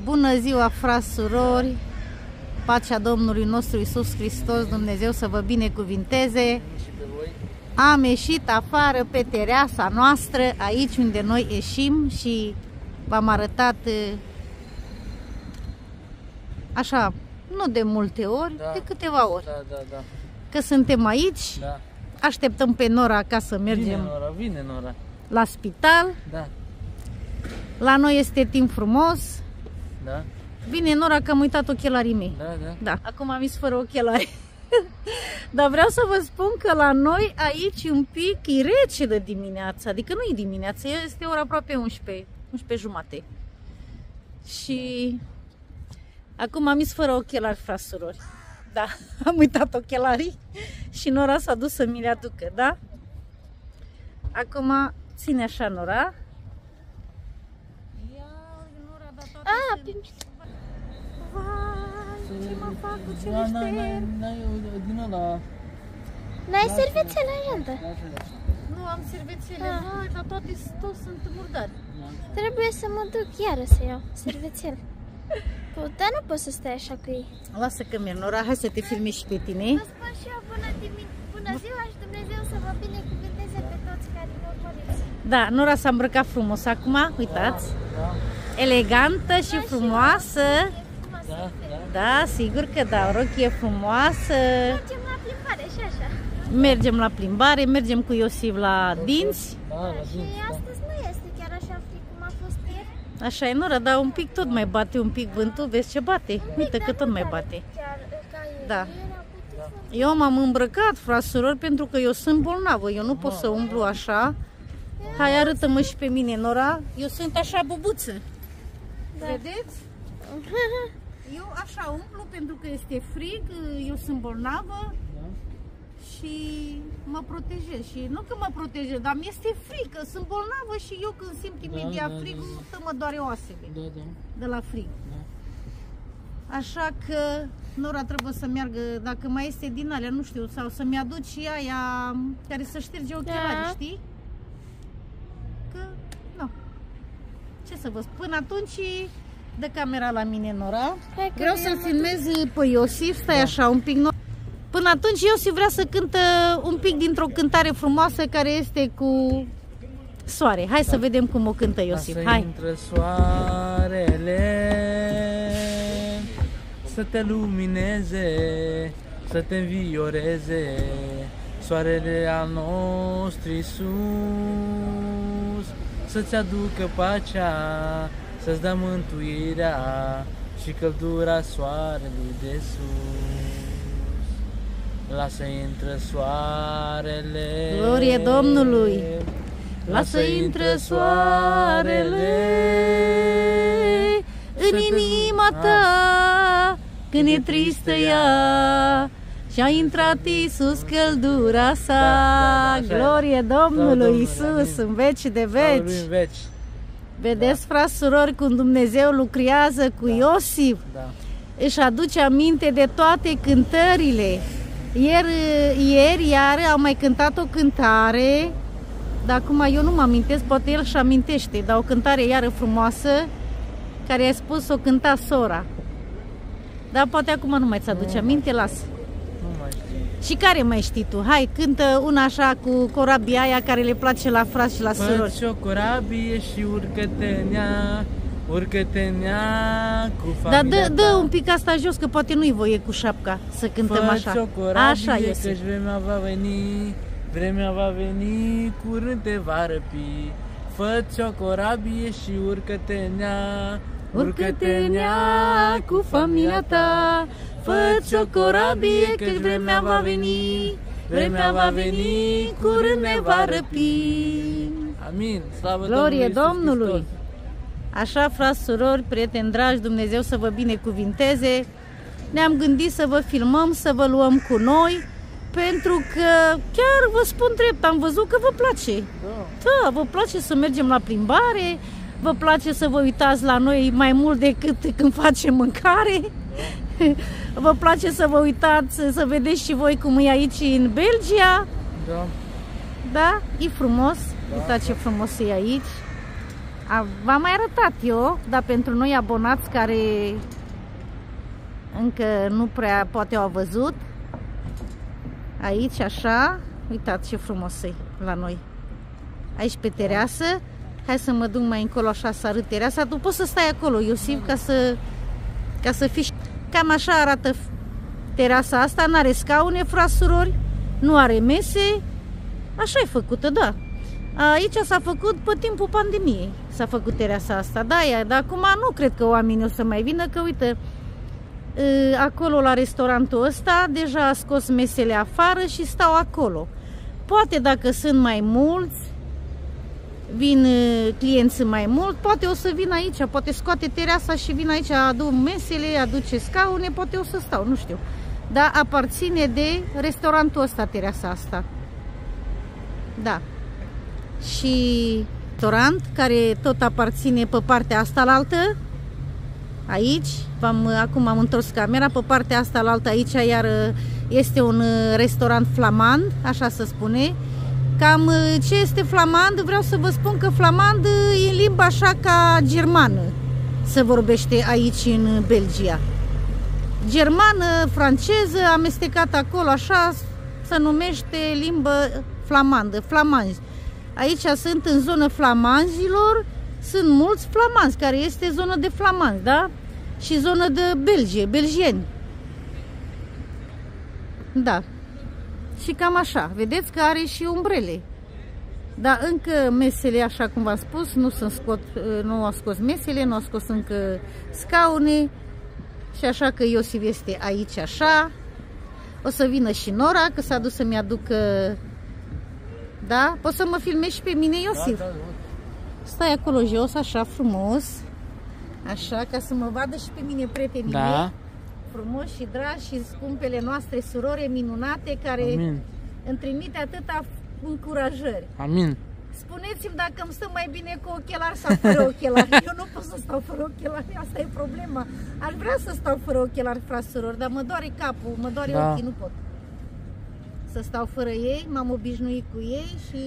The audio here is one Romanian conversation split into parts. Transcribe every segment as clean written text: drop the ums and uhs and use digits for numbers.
Bună ziua, frați, surori! Pacea Domnului nostru Iisus Hristos, Dumnezeu să vă binecuvinteze! Am ieșit afară pe tereasa noastră, aici unde noi ieșim, și v-am arătat așa, nu de multe ori, de câteva ori. Că suntem aici, așteptăm pe Nora ca să mergem vine Nora la spital. La noi este timp frumos. Vine Nora că am uitat ochelarii mei. Acum am ieșit fără ochelari. Dar vreau să vă spun că la noi aici un pic e rece de dimineața. Adică nu e dimineața, este ora aproape 11, 11 jumate. Și acum am ieșit fără ochelari, frați, surori. Da, am uitat ochelarii și Nora s-a dus să mi le aducă, da? Acum ține așa, Nora. Vai, ce mă fac cu ce N-ai servețele în jantă? Nu am servețele, dar toate sunt murdari. Trebuie să mă duc iară să iau servețele. Dar nu poți să stai așa cu ei. Lasă că merg, Nora, hai să te filmezi și pe tine. Vă spun și eu bună ziua și Dumnezeu să vă binecuvânteze pe toți care vă urmăriți. Da, Nora s-a îmbrăcat frumos acum, uitați. Elegantă și frumoasă. Da, sigur că da, o rochie frumoasă. Mergem la plimbare și așa. Mergem la plimbare, mergem cu Iosif la dinți. Și astăzi nu este chiar așa frig cum a fost ieri. Așa e, Nora, dar un pic tot mai bate un pic vântul, vezi ce bate? Uite că tot mai bate. Da. Eu m-am îmbrăcat, frați, surori, pentru că eu sunt bolnavă, eu nu pot să umblu așa. Hai, arătă-mă și pe mine, Nora. Eu sunt așa bubuță. Vedeți? Eu așa umblu pentru că este frig, eu sunt bolnavă și mă protejez. Și nu că mă protejez, dar mi-este frică, sunt bolnavă și eu când simt imediat frigul, mă doare oasele de la frig. Așa că Nora trebuie să meargă, dacă mai este din alea, nu știu, sau să-mi aduci aia care să șterge ochelarii, știi? Că, nu. Ce să vă spun, până atunci dă camera la mine, Nora. Vreau să-l filmez pe Iosif, stai așa un pic. Până atunci Iosif vrea să cântă un pic dintr-o cântare frumoasă care este cu soare. Hai să vedem cum o cântă Iosif. Hai. Intră soarele, să te lumineze, să te învioreze, soarele al nostru Iisus, să-ți aducă pacea, să-ți dă mântuirea și căldura soarelui de sus. Lasă intră soarele, glorie Domnului! Lasă intră soarele în inima ta, când e tristă ea, și-a intrat Iisus căldura sa. Glorie Domnului Iisus în veci de veci. Vedeți, frați, surori, cum Dumnezeu lucrează cu Iosif. Își aduce aminte de toate cântările. Ieri am mai cântat o cântare, dar acum eu nu mă amintesc, poate el și amintește, dar o cântare iară frumoasă, care a spus, o cânta sora. Dar poate acum nu mai ți-aduce aminte, lasă. Nu mai știu. Și care mai știi tu? Hai, cântă una așa cu corabia aia care le place la frați și la surori. Fă-ți o corabie și urcă-te în ea, urcă-te în ea cu familia ta. Dar dă un pic asta jos, că poate nu-i voie cu șapca să cântăm așa. Fă-ți o corabie, așa este. Căci vremea va veni, vremea va veni, curând te va răpi. Fă-ți o corabie și urcă-te în ea, urcă-te în ea cu familia ta. Fă-ți o corabie, că vremea va veni, vremea va veni, curând ne va răpi. Amin. Slavă Glorie Domnului! Hristos. Așa, frați, surori, prieteni dragi, Dumnezeu să vă binecuvinteze. Ne-am gândit să vă filmăm, să vă luăm cu noi, pentru că chiar vă spun drept, am văzut că vă place. Da, vă place să mergem la plimbare, vă place să vă uitați la noi mai mult decât când facem mâncare. Vă place să vă uitați, să vedeți și voi cum e aici în Belgia. Da, e frumos. Uitați ce frumos e aici. V-am mai arătat eu, dar pentru noi abonați care încă nu prea poate au văzut, aici așa, uitați ce frumos e la noi. Aici pe tereasă, hai să mă duc mai încolo așa să arăt tereasa. Tu poți să stai acolo, Iosif, ca să fii... Cam așa arată terasa asta, n-are scaune, frați, surori, nu are mese, așa e făcută, da. Aici s-a făcut pe timpul pandemiei, s-a făcut tereasa asta, da, dar acum nu cred că oamenii o să mai vină, că uite, acolo la restaurantul ăsta deja a scos mesele afară și stau acolo. Poate dacă sunt mai mulți, vin clienți mai mult, poate o să vin aici, poate scoate tereasa și vin aici, aduc mesele, aduce scaune, poate o să stau, nu știu. Dar aparține de restaurantul ăsta, tereasa asta. Da. Și restaurant care tot aparține pe partea asta la altă. Aici, acum am întors camera, pe partea asta la altă aici, iar este un restaurant flamand, așa se spune. Cam ce este flamand? Vreau să vă spun că flamand e în limba așa ca germană, se vorbește aici în Belgia. Germană, franceză, amestecat acolo, așa se numește limbă flamandă, flamanzi. Aici sunt în zonă flamanzilor, sunt mulți flamanzi, care este zonă de flamanzi, da? Și zonă de Belgie, belgieni. Da. Și cam așa, vedeți că are și umbrele. Dar încă mesele, așa cum v-am spus, nu au scos mesele, nu au scos încă scaune. Și așa că Iosif este aici așa. O să vină și Nora, că s-a dus să-mi aducă... Da? Poți să mă filmezi și pe mine, Iosif? Da, da, da. Stai acolo jos, așa frumos. Așa, ca să mă vadă și pe mine prietenii mei. Frumoși și dragi și scumpele noastre surore minunate, care îmi trimite atâta încurajări. Amin. Spuneți-mi dacă îmi stă mai bine cu ochelari sau fără ochelari. Eu nu pot să stau fără ochelari, asta e problema. Aș vrea să stau fără ochelari, frați, surori, dar mă doare capul, mă doare ochii, nu pot să stau fără ei, m-am obișnuit cu ei și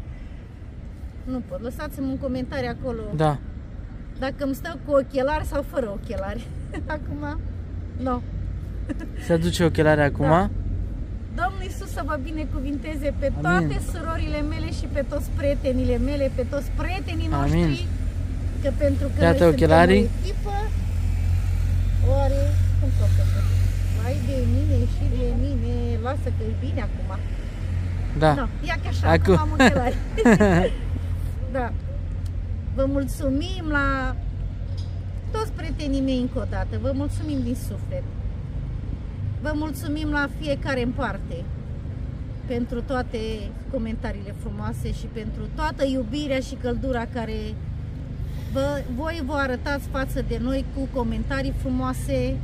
nu pot. Lăsați-mi un comentariu acolo. Da. Dacă îmi stau cu ochelari sau fără ochelari. Acum, nu. Se aduce ochelari acum? Da. Domnul Iisus să vă binecuvinteze pe toate surorile mele și pe toți prietenile mele, pe toți prietenii noștri. Că pentru că noi suntem o echipă, oare, cum pot să fac? Hai de mine și de mine, lasă că e bine acum. Da. No, ia că așa, acum am ochelari. Da. Vă mulțumim la toți prietenii mei încă o dată, vă mulțumim din suflet. Vă mulțumim la fiecare în parte pentru toate comentariile frumoase și pentru toată iubirea și căldura care voi vă arătați față de noi cu comentarii frumoase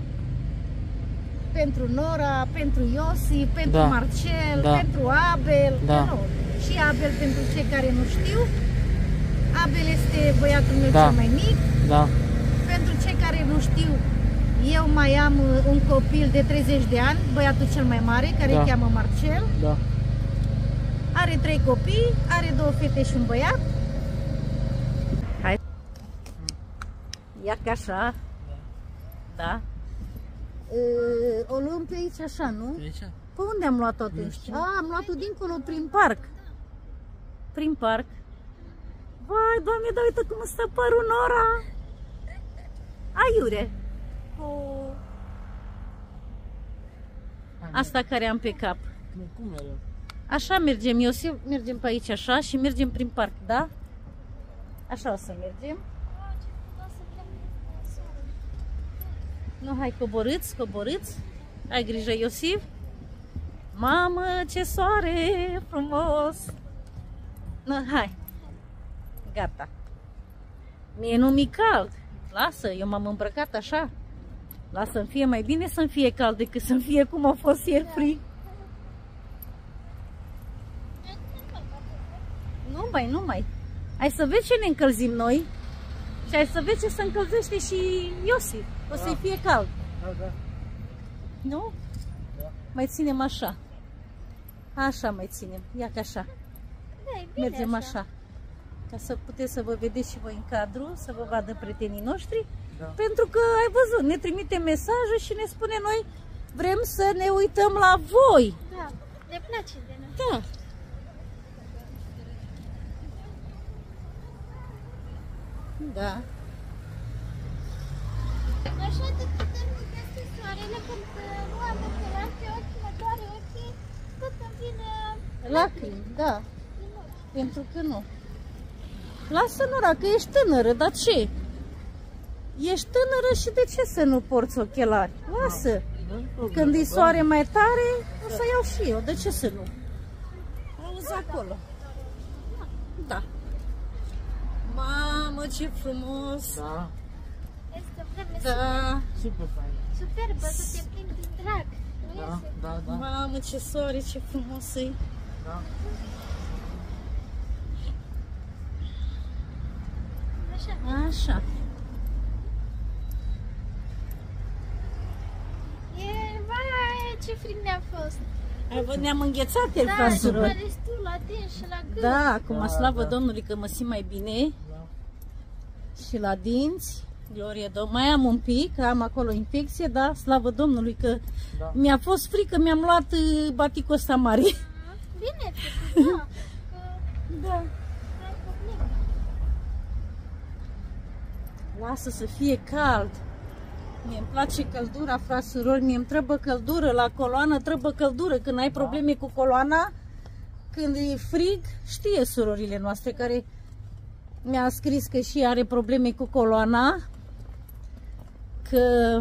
pentru Nora, pentru Iosif, pentru Marcel, pentru Abel, și Abel pentru cei care nu știu. Abel este băiatul meu cel mai mic. Pentru cei care nu știu, eu mai am un copil de 30 de ani, băiatul cel mai mare, care îl cheamă Marcel. Are 3 copii, are 2 fete și un băiat. Hai. Ia ca așa. Da. O luăm pe aici așa, nu? Pe aici? Pe unde am luat-o atunci? Am luat-o dincolo, prin parc. Prin parc. Vai, Doamne, dar uite cum stă părul Nora. Aiure. Cu asta care am pe cap. Așa mergem, Iosif, mergem pe aici așa și mergem prin parc, da? Așa o să mergem. Nu, hai, coborâți, coborâți. Ai grijă, Iosif. Mamă, ce soare frumos. Nu, hai. Gata. Mie nu mi-e cald. Lasă, eu m-am îmbrăcat așa. Lasă-mi fie mai bine să-mi fie cald decât să-mi fie cum a fost ieri frig. Nu mai. Hai să vezi ce ne încălzim noi. Și hai să vezi ce se încălzește și Iosif. O să-i fie cald. Da. Nu? Da. Mai ținem așa. Așa mai ținem. Ia că așa. Da, e bine mergem așa. Ca ca să puteți să vă vedeți și voi în cadru, să vă vadă prietenii noștri. Da. Pentru că, ai văzut, ne trimite mesaje și ne spune noi, vrem să ne uităm la voi. Da, ne place de noi. Da. Da. Așa de puternic este soarele, când nu am ochelari pe ochi, mă doare ochii, tot îmi vine Lacrimi, da. din ochi. Pentru că nu. Lasă, Nora, că ești tânără, dar ce? Ești tânără și de ce să nu porți ochelari? Lasă. Când e soare mai tare, o să iau și eu. De ce să nu? Auzi acolo. Da. Mamă, ce frumos! Da. Este o vreme Da. Super fain. superbă, să te plimbi din drag. Nu Da, iese? da, da. Mamă, ce soare, ce frumos e! Da. Așa. Așa. Vai, ce frig ne-a fost. Ne-am înghețat el, Da, și fraților. mă destul la dinți și la gât. Da, acum Da, slavă da. Domnului că mă simt mai bine. Da. Și la dinți, glorie Domnului. Mai am un pic, am acolo infecție, dar slavă Domnului că Da. mi-a fost frică, mi-am luat baticul ăsta mare. Bine, da. Da. Ai probleme. Lasă să fie cald. Mie îmi place căldura, frați, surori, mie îmi trebuie căldură, la coloană trebuie căldură. Când ai probleme cu coloana, când e frig, știe surorile noastre care mi-a scris că și are probleme cu coloana, că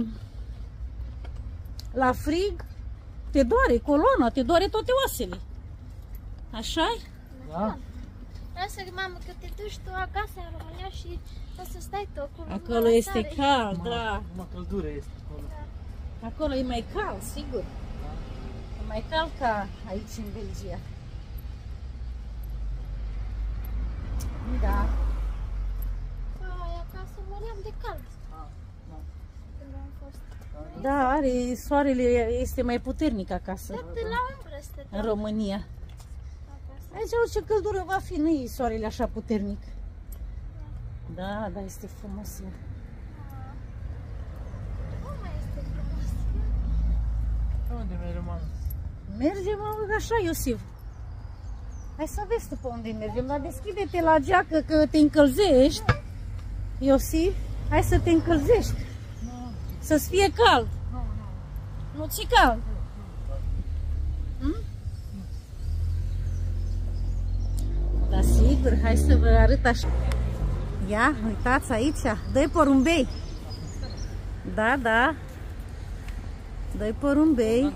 la frig te doare coloana, te doare toate oasele. Așa-i? Da. Lasă, mamă, că te duci tu acasă în România și o să stai tu acolo. Acolo la este țară. cald, da. Numai căldură este acolo. Acolo e mai cald, sigur. E mai cald ca aici în Belgia. Da. Ai, acasă măream de cald Da. când am fost. Da, are, soarele este mai puternic acasă, Tot la umbră în stăteam România. acasă. Aici orice căldură va fi, nu e soarele așa puternic. Da, da, este frumos. Cum mai este frumos? Unde mi-ai rămas? Mergem așa, Iosif. Hai să vezi tu pe unde mergem, dar deschide-te la geacă că te încălzești. Iosif, hai să te încălzești. Să-ți fie cald. Nu ți cald? Da, sigur, hai să vă arăt așa. Ia, uitați aici, doi porumbei. Da, da. Doi porumbei.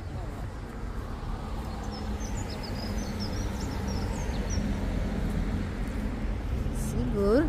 Sigur.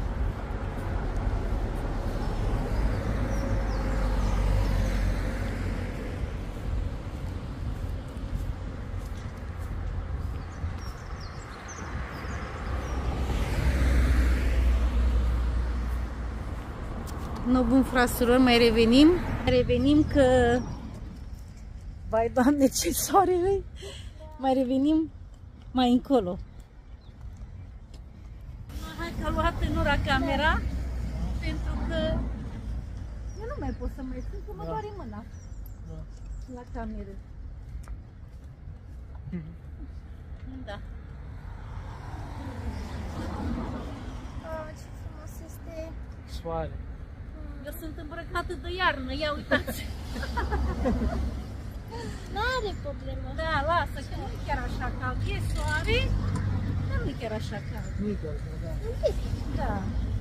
No, bun, fraților, mai revenim. Revenim că... Vai, Doamne, ce soarele! Mai revenim mai încolo. Hai că a luat în ora camera, pentru că eu nu mai pot să mai țin, că mă doare mâna la cameră. Da. Oh, ce frumos este. Soare. Eu sunt îmbrăcată de iarnă, ia uitați. N-are problemă. Da, lasă, că nu e chiar așa cald. E soare, dar nu e chiar așa cald. Nu-i chiar, da. Da.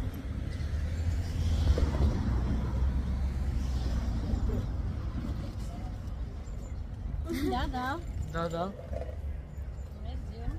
Da, da. Da, da. Mergem.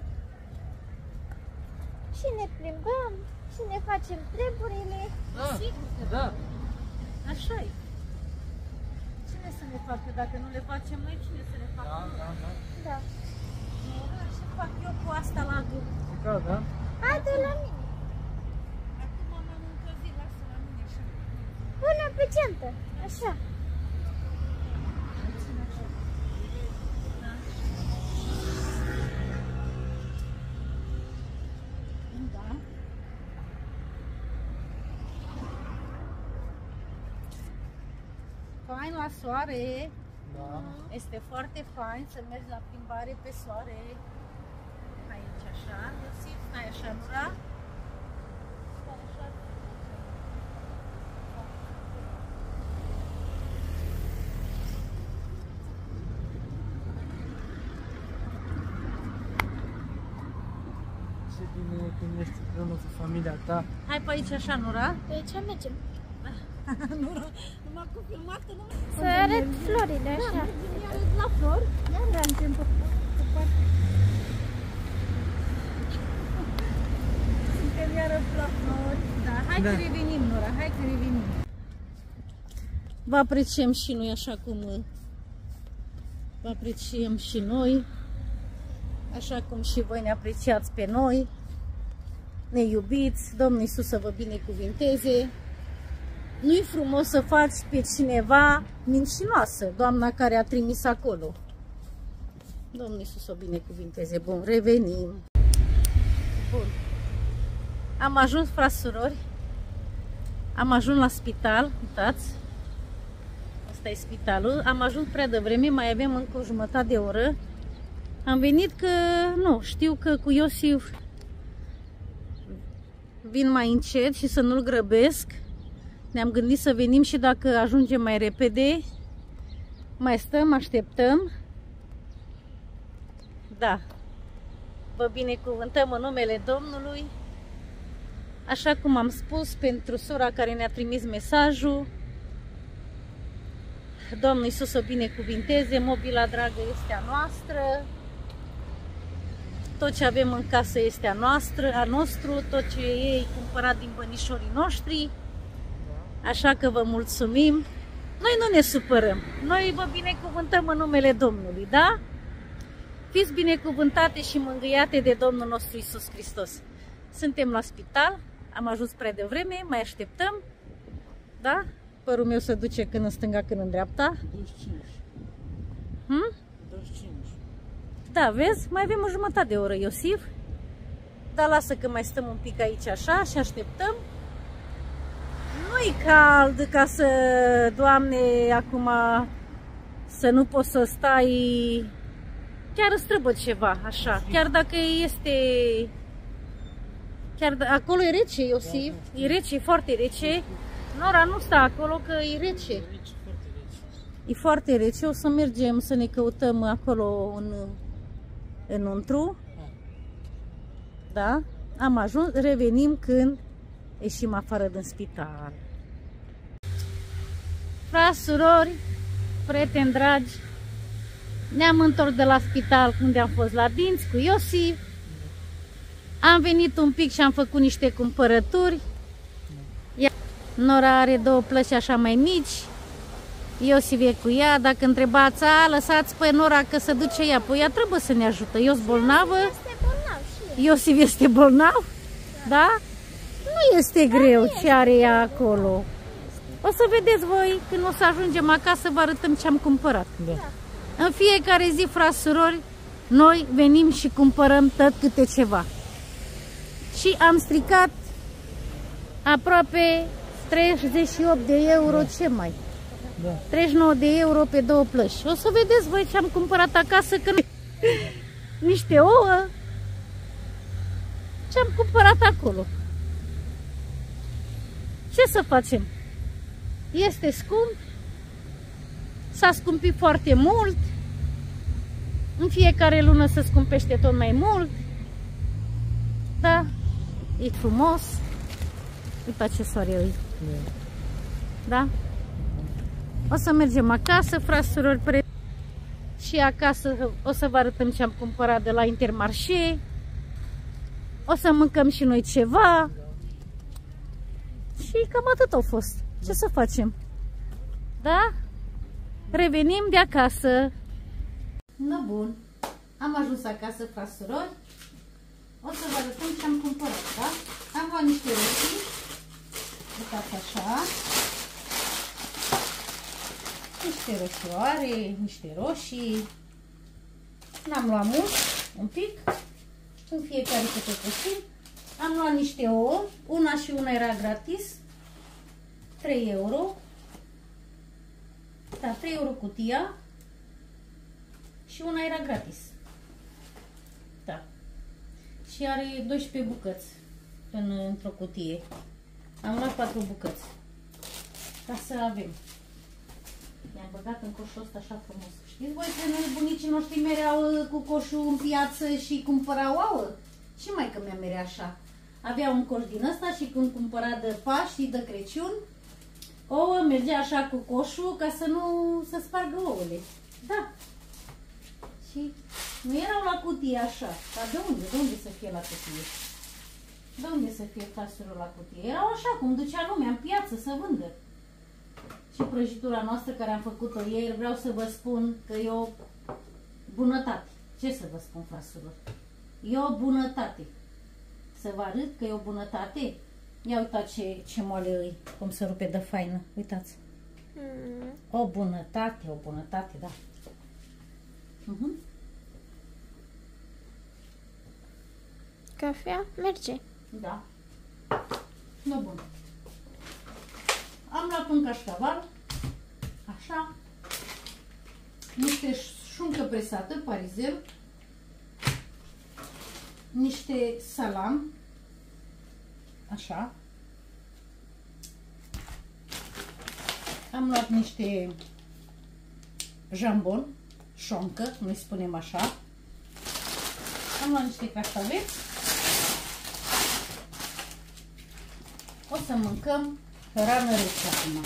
Și ne plimbăm, și ne facem treburile. Da. Sigur că Da. așa e. Cine să ne facă? Dacă nu le facem noi, cine să le facă? Da, da, da. Da. Ce fac eu cu asta la gât? E cald, da? Haide la mine. Acum m-am încălzit, lasă la mine așa. Pune pe geantă. Așa. Da. fain la soare. Da. Este foarte fain să mergi la plimbare pe soare. Aici așa, Iosif, stai așa, Nura. Stai așa. Ce bine când ești împreună cu familia ta. Hai pe aici așa, Nura. Pe ce mergem? Nura, numai cu filmat că nu... Să arăt florile, așa. La flori? Da, mergem pe partea. Suntem iară la flori. Da, hai că revenim, Nora, hai că revenim. Vă apreciem și noi așa cum vă apreciem și noi, așa cum și voi ne apreciați pe noi. Ne iubiți, Domnul Iisus să vă binecuvinteze. Nu-i frumos să faci pe cineva mincinoasă, doamna care a trimis acolo. Domnul Iisus o binecuvinteze. Bun, revenim. Bun. Am ajuns, frați surori. Am ajuns la spital, uitați. Asta e spitalul. Am ajuns prea devreme, mai avem încă o jumătate de oră. Am venit că, nu, știu că cu Iosif vin mai încet și să nu-l grăbesc. Ne-am gândit să venim și dacă ajungem mai repede, mai stăm, așteptăm. Da. Vă binecuvântăm în numele Domnului. Așa cum am spus, pentru sora care ne-a trimis mesajul, Domnul Iisus o binecuvinteze, mobila dragă este a noastră, tot ce avem în casă este a noastră, a nostru, tot ce ei cumpărat din bănișorii noștri, așa că vă mulțumim. Noi nu ne supărăm, noi vă binecuvântăm în numele Domnului, da? Fiți binecuvântate și mângâiate de Domnul nostru Iisus Hristos. Suntem la spital, am ajuns prea devreme, mai așteptăm, da? Părul meu se duce când în stânga, când în dreapta. 25. 25. Da, vezi? Mai avem o jumătate de oră, Iosif. Dar lasă că mai stăm un pic aici așa și așteptăm. Nu-i cald ca să, Doamne, acum să nu poți să stai. Chiar îți trebuie ceva, așa. Chiar dacă este... acolo e rece, Iosif. E rece, e foarte rece. Nora nu sta acolo că e rece. E foarte rece. O să mergem să ne căutăm acolo înăuntru. Da? Am ajuns, revenim când ieșim afară din spital. Frați, surori, prieteni dragi, ne-am întors de la spital unde am fost la dinți cu Iosif. Am venit un pic și am făcut niște cumpărături. Nora are două plăci așa mai mici. Iosif e cu ea. Dacă întrebați, lăsați pe Nora că se duce ea. Păi ea trebuie să ne ajută. Eu sunt bolnavă. Iosif este bolnav. Da? Nu este greu ce are ea acolo. O să vedeți voi când o să ajungem acasă, vă arătăm ce am cumpărat. Da. În fiecare zi, frați, surori, noi venim și cumpărăm tot câte ceva. Și am stricat aproape 38 de euro, ce mai? Da. 39 de euro pe două plăci. O să vedeți voi ce am cumpărat acasă, că niște ouă. Ce am cumpărat acolo. Ce să facem? Este scump. S-a scumpit foarte mult. În fiecare lună se scumpește tot mai mult. Da? E frumos. Uita ce soare e. Da? O să mergem acasă, frați, surori, și acasă o să vă arătăm ce am cumpărat de la Intermarché. O să mâncăm și noi ceva. Și cam atât a fost. Ce să facem? Da? Revenim de acasă. No, bun. Am ajuns acasă, frați, surori. O să vă arătăm ce am cumpărat, da? Am luat niște roșii. Uitați așa. Niște roșioare, niște roșii. N-am luat mult, un pic. În fiecare câte puțin. Am luat niște ouă. Una și una era gratis. 3 euro. Da, 3 euro cutia și una era gratis. Da. Și are 12 bucăți într-o cutie. Am luat 4 bucăți. Ca să avem. I-am băgat în coșul ăsta așa frumos. Știți voi că bunicii noștri mereau cu coșul în piață și cumpărau ouă? Și maică mea merea așa. Avea un coș din ăsta și când cumpăra de Paști, de Crăciun, ouă, mergea așa cu coșul ca să nu se spargă ouăle. Da. Și nu erau la cutie așa. Dar de unde? De unde să fie la cutie? De unde să fie frasurul la cutie? Erau așa cum ducea lumea în piață să vândă. Și prăjitura noastră care am făcut-o ieri, vreau să vă spun că e o bunătate. Ce să vă spun, fraților? E o bunătate. Să vă arăt că e o bunătate? Ia uitați ce moale e, cum se rupe de faină. Uitați. O bunătate, da. Cafea? Merge. Da. No, bun. Am luat un cașcaval, așa, niște șuncă presată, parizel, niște salam, așa. Am luat niște jambon, șoncă, noi spunem așa. Am luat niște cașcaveți. O să mâncăm hrană rece acum.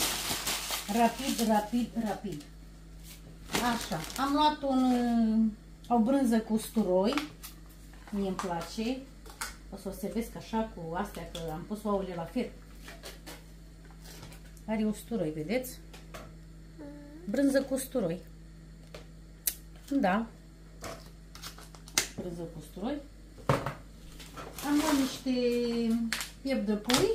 Rapid. Așa. Am luat o brânză cu usturoi. Mie îmi place. O să o servesc așa cu astea, că am pus ouăle la fer. Are usturoi, vedeți? Brânză cu usturoi. Da. Brânză cu usturoi. Am luat niște piept de pui.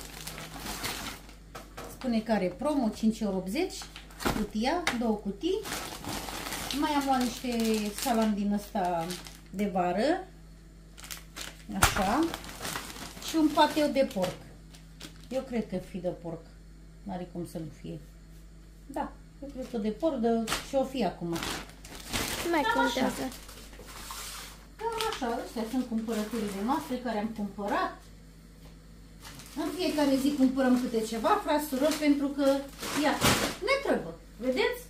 Spune că are promo, 5,80 €, cutia, 2 cutii. Mai am luat niște salam din ăsta de vară, așa, și un pateu de porc. Eu cred că fi de porc, n-are cum să nu fie. Da, eu cred că de porc, și o fi acum. Mai contează. Cam așa, astea sunt cumpărăturile noastre care am cumpărat. În fiecare zi cumpărăm câte ceva, frați, surori, pentru că, iată, ne trebuie. Vedeți?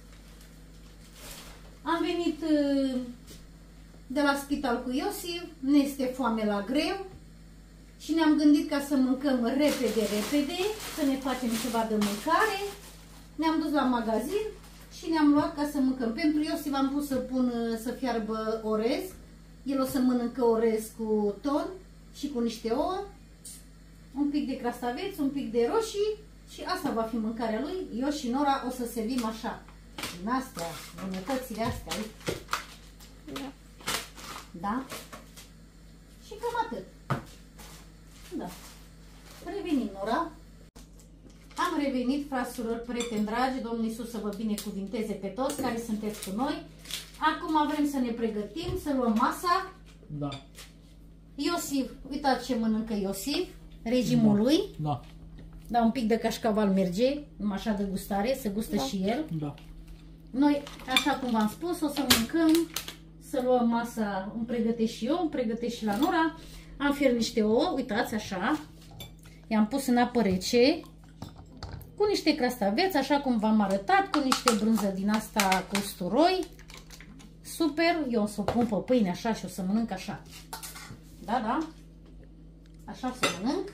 Am venit de la spital cu Iosif, ne este foame la greu și ne-am gândit ca să mâncăm repede, să ne facem ceva de mâncare. Ne-am dus la magazin și ne-am luat ca să mâncăm. Pentru Iosif am pus să fiarbă orez. El o să mănâncă orez cu ton și cu niște ouă. Un pic de crastaveți, un pic de roșii și asta va fi mâncarea lui. Eu și Nora o să servim așa. Din astea, bunătățile astea. Da. Da? Și cam atât. Da. Revenim, Nora. Am revenit, frați, surori, prieteni dragi. Domnul Iisus să vă binecuvinteze pe toți care sunteți cu noi. Acum vrem să ne pregătim, să luăm masa. Da. Iosif, uitați ce mănâncă Iosif. Regimul lui. Da. Da, un pic de cașcaval merge, numai așa de gustare, să gustă și el. Da. Noi, așa cum v-am spus, o să mâncăm, să luăm masa, îmi pregătesc și eu, îmi pregătesc și la Nora. Am fiert niște ouă, uitați așa, i-am pus în apă rece, cu niște crastaveți, așa cum v-am arătat, cu niște brânză din asta cu usturoi. Super, eu o să o pun pe pâine așa și o să mănânc așa. Da, da. Așa o să mănânc.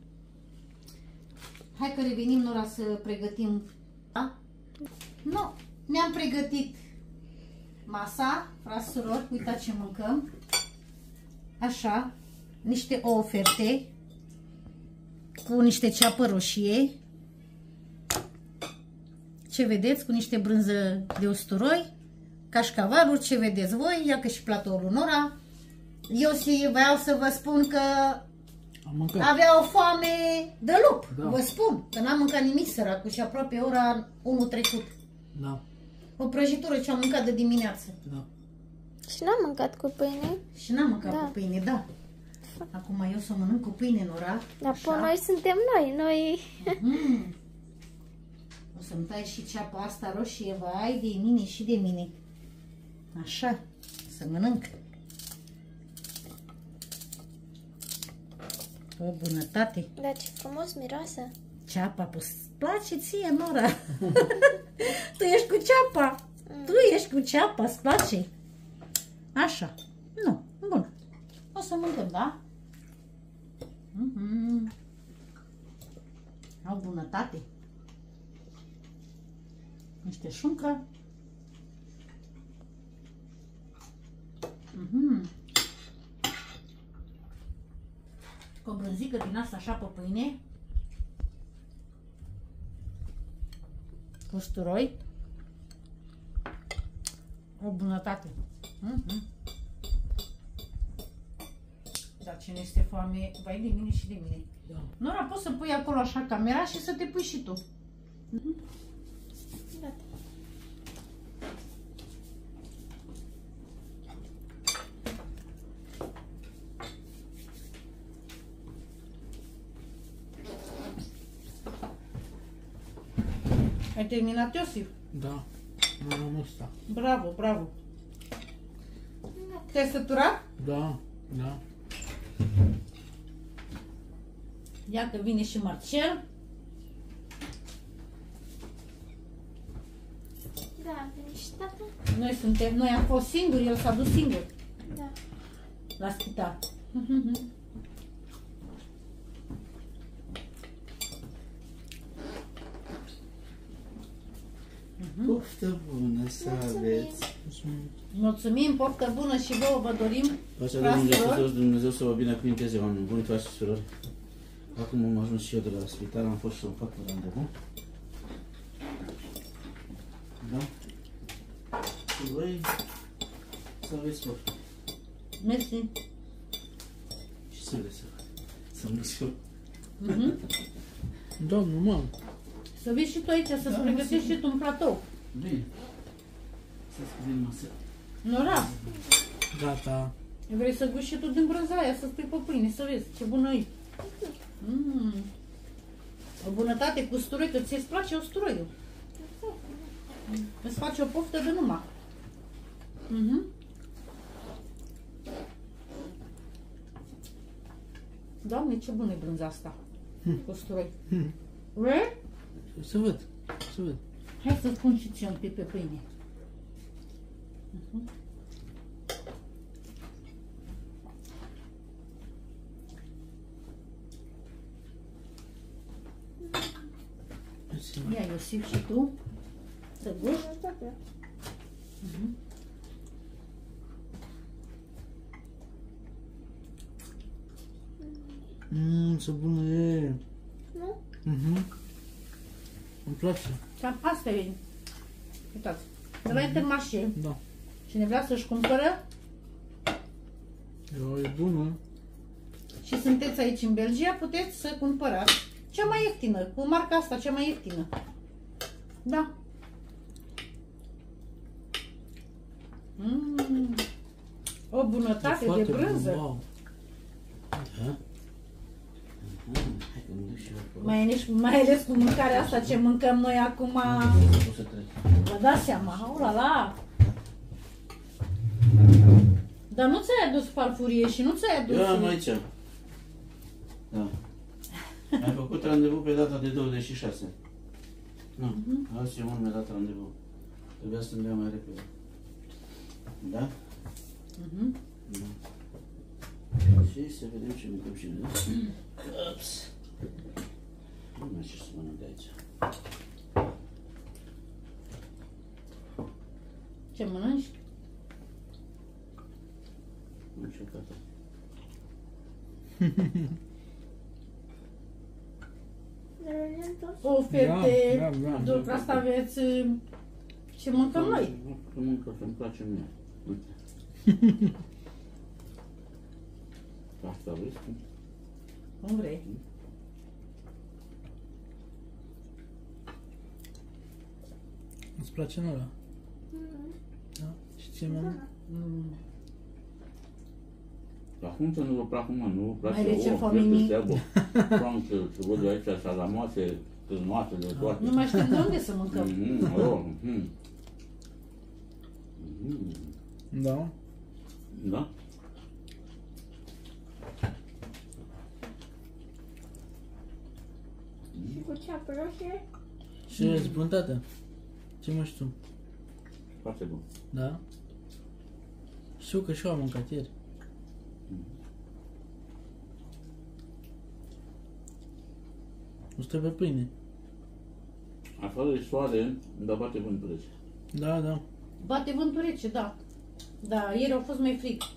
Hai că revenim, Nora, să pregătim. Da? Nu, ne-am pregătit masa, frați, surori, uitați ce mâncăm. Așa, niște ouă ferte cu niște ceapă roșie. Ce vedeți? Cu niște brânză de usturoi, cașcavaluri, ce vedeți voi? Ia că și platoul lui Nora. Eu și vreau să vă spun că avea o foame de lup, da. Vă spun, că n-am mâncat nimic, săracul, și aproape ora 1 trecut. Da. O prăjitură ce am mâncat de dimineață. Da. Și n-am mâncat cu pâine? Și n-am mâncat cu pâine, da. Acum eu să mănânc cu pâine, Nora. Dar pe noi suntem noi. O să să-mi tai și ceapa asta roșie, vai de mine și de mine. Așa, să mănânc. O bunătate. Dar ce frumos miroase. Ceapa, pues place ție, Nora. Tu ești cu ceapa. Tu ești cu ceapa, îți place? Așa. Nu, bun. O să mâncăm, da? Au bunătate. Niște șuncă. Cu o brânzică din asta așa pe pâine. Cu usturoi. O bunătate. Dar cine este foame, vai de mine și de mine. Da. Nora, poți să pui acolo așa camera și să te pui și tu. Gata. Ai terminat, Iosif? Da. Mai am ăsta. Bravo, bravo. Te-ai săturat? Da, da. Ia că vine și Marcel. Da, vine și tata. Noi am fost singuri, el s-a dus singur Da. la spital. Poftă bună să aveți! Mulțumim, poftă bună și vouă vă dorim, Pacea Domnului fraților. Hristos, Dumnezeu să vă binecuvinteze, oameni buni, frați și surori. Acum am ajuns și eu de la spital, am fost să-mi fac un randevu. Da? Și voi să aveți poftă. Mersi. Și să le să mă și eu. Domnul, mă. Să vii și tu aici, să-ți pregătești și tu un platou. Bine. Să scriem masă. Nora, Gata. vrei să guși și tu din brânza aia, să spui pe pâine, să vezi ce bună e. O bunătate cu usturoi, că ți-ți place usturoiul. Îți face o poftă de numai. Doamne, ce bună e brânza asta. Cu usturoi. Vrei? Să văd. Să văd. Hai să-ți pun și ție un pic pe pâine. Ia, Iosif, și tu. Să guști. Ce bună e. Nu? Îmi place. Cam asta e. Uitați. De la Intermarché. Da. Cine vrea să-și cumpără E bună. și sunteți aici în Belgia, puteți să cumpărați cea mai ieftină, cu marca asta, cea mai ieftină. Da. O bunătate de brânză. Wow. Da? Hai că mă duc și eu acolo. Mai ales cu mâncarea asta ce mâncăm noi acum. O să trec. Vă dați seama, oh la la. Dar nu ți-ai adus farfurie și nu ți-ai adus... Eu am aici. Da. Am făcut randevu pe data de 26. Nu, azi Simon mi-a dat randevu. Trebuia să îmi dea mai repede. Da? Da. Și să vedem ce mâncăm și noi. Ups. Nu mai ce să mănânc de aici. Ce mănânci? Nu știu că Oferte, Da. castraveți, ce mâncăm noi. Nu mâncă, să-mi place mie. Uite. Asta vezi? Cum vrei. Îți place Nora? Da. Și ție, mama? Acum nu vă plac, mă, nu vă place Mai de ce ouă, fomenii? fete, seabă, francă, să văd aici salamate, Cârnoatele, toate. Nu mai știm de unde să mâncăm. Da. Da? Și cu ceapă roșie. Și ești bun, tată? Ce mă știu? Foarte bun. Da? Știu că și eu am mâncat ieri. Nu stă pe pâine. Afară e soare, dar bate vântul rece. Da, da. Bate vântul rece, da. Da, ieri au fost mai frig.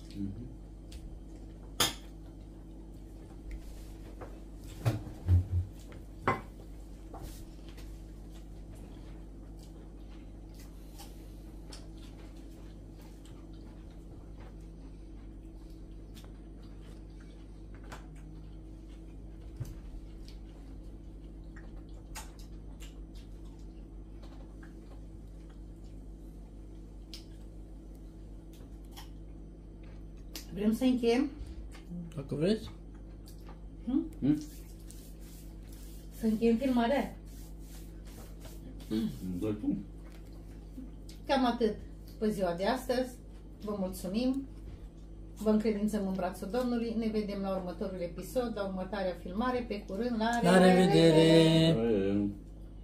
Vrem să încheiem? Dacă vreți. Să încheiem filmarea? Doi tu? Cam atât pe ziua de astăzi. Vă mulțumim. Vă încredințăm în brațul Domnului. Ne vedem la următorul episod, la următoarea filmare. Pe curând, la La revedere! Doi.